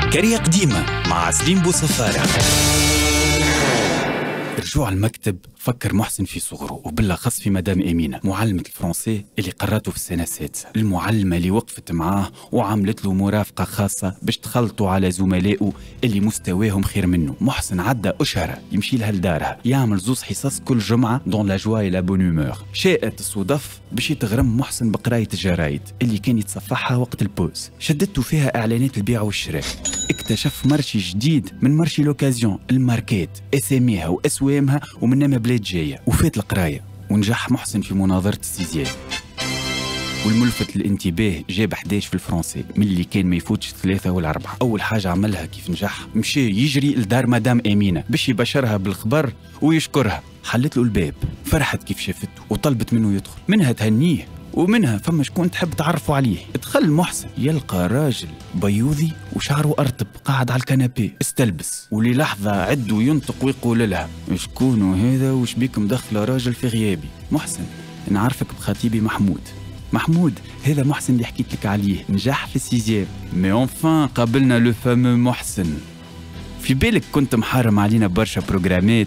كارية قديمة مع سليم بوصفارة. رجوع المكتب فكر محسن في صغره وبالأخص في مدام أمينة معلمة الفرنسي اللي قرأته في السنة السادسة، المعلمة اللي وقفت معاه وعملت له مرافقة خاصة باش تخلطوا على زملائه اللي مستواهم خير منه. محسن عدى أشهرة يمشي لها لدارها يعمل زوز حصص كل جمعة دون لا جوا إي لا بون هومور. شاءت الصدف باش يتغرم محسن بقراية الجرايد اللي كان يتصفحها وقت البوز، شدته فيها إعلانات البيع والشراء. اكتشف مرشي جديد من مرشي لوكازيون، الماركات اساميها واسوامها ومنها بلاد جايه، وفات القرايه ونجح محسن في مناظره السيزيام. والملفت للانتباه جاب 11 في الفرنسي من اللي كان ما يفوتش 3 ولا 4. اول حاجه عملها كيف نجح مشى يجري لدار مدام امينه باش يبشرها بالخبر ويشكرها. حلت له الباب، فرحت كيف شافته وطلبت منه يدخل، منها تهنيه ومنها فما شكون تحب تعرفوا عليه. دخل محسن يلقى راجل بيوضي وشعره أرطب قاعد على الكنابي استلبس، وللحظة عد وينطق ويقول لها شكون هذا وش بيك مدخله راجل في غيابي؟ محسن نعرفك بخطيبي محمود هذا محسن اللي حكيت لك عليه، نجح في السيزيام. مي اونفان قابلنا لو فامو محسن، في بالك كنت محرم علينا برشا بروجرامات،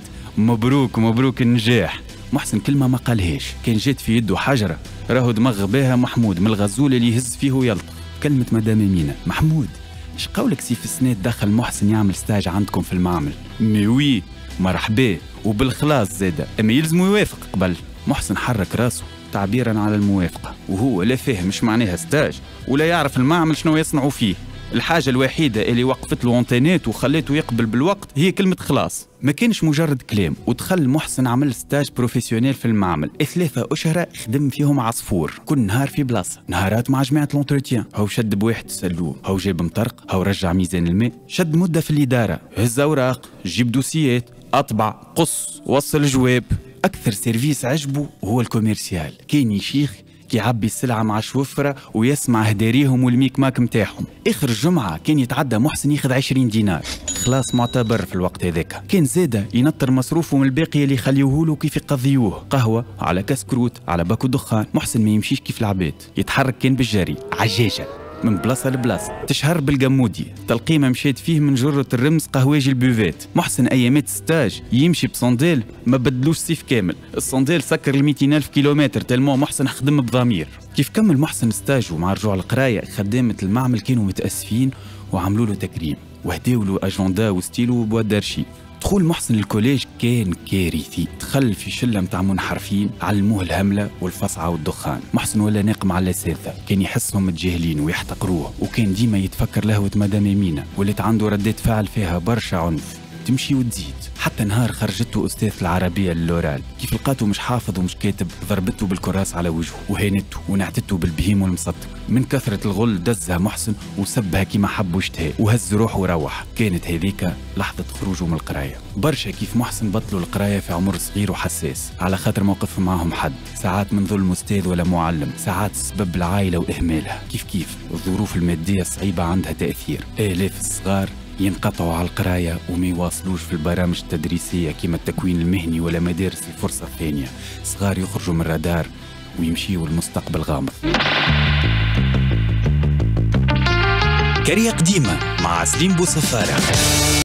مبروك النجاح. محسن كلمة ما قالهاش، كان جات في يده حجرة راهو دمغ بها محمود من الغزول اللي يهز فيه ويلطخ. كلمة مدام أمينة محمود اش قولك سي في السنة دخل محسن يعمل ستاج عندكم في المعمل؟ مي وي مرحبا وبالخلاص زادة، اما يلزمو يوافق قبل. محسن حرك راسه تعبيرا على الموافقة وهو لا فاهم مش معناها ستاج ولا يعرف المعمل شنو يصنعوا فيه. الحاجة الوحيدة اللي وقفت له انتينات وخليته يقبل بالوقت هي كلمة خلاص، ما كانش مجرد كلام. ودخل محسن عمل ستاج بروفيسيونيل في المعمل 3 أشهر خدم فيهم عصفور، كل نهار في بلاصة، نهارات مع جماعة الانتروتيان، هاو شد بواحد سلوم، هاو جاب مطرق، هاو رجع ميزان الماء، شد مدة في الإدارة، هز أوراق، جيب دوسيات، أطبع، قص، وصل جواب. أكثر سيرفيس عجبه هو الكوميرسيال، كان يشيخ يعبي السلعة مع شوفرة ويسمع هداريهم والميك ماك متاعهم. آخر جمعة كان يتعدى محسن ياخذ 20 دينار، خلاص معتبر في الوقت هذاك. كان زادة ينطر مصروفه من الباقي اللي يخليوه له كيف يقضيوه، قهوة على كاس كروت على باكو دخان. محسن ما يمشيش كيف العباد، يتحرك كان بالجري عجاجة من بلاصة لبلاصة، تشهر بالجمودي تلقيمة مشيت فيه من جرة الرمز قهواجي البوفات. محسن أيامات ستاج يمشي بصنديل ما بدلوش صيف كامل، الصنديل سكر 200,000 كيلومتر تلمو محسن خدم بضمير. كيف كمل محسن ستاج ومع رجوع القراية خدامة المعمل كانوا متأسفين وعملوا له تكريم وهداو له أجندا وستيلو وبواد دارشي. دخول محسن الكوليج كان كارثي، دخل في شله متاع منحرفين علموه الهمله والفصعه والدخان. محسن ولا ناقم على الاساتذه، كان يحسهم متجاهلين ويحتقروه، وكان ديما يتفكر لهوة مدام أمينة ولات عنده ردات فعل فيها برشا عنف تمشي وتزيد. حتى نهار خرجته أستاذ العربية اللورال، كيف لقاته مش حافظ ومش كاتب ضربته بالكراس على وجهه وهانته ونعتته بالبهيم والمصدق. من كثرة الغل دزها محسن وسبها كيما حب واشتهى وهز روحه وروح. كانت هذيك لحظة خروجه من القراية. برشا كيف محسن بطلوا القراية في عمر صغير وحساس على خاطر موقف معهم حد، ساعات من ظلم أستاذ ولا معلم، ساعات سبب العائلة وإهمالها. كيف الظروف المادية الصعيبة عندها تأثير. آلاف الصغار ينقطعوا على القراية وما يواصلوش في البرامج التدريسية كما التكوين المهني ولا مدارس الفرصة الثانية. صغار يخرجوا من الرادار ويمشيوا المستقبل غامض. كارية قديمة مع سليم بوصفارة.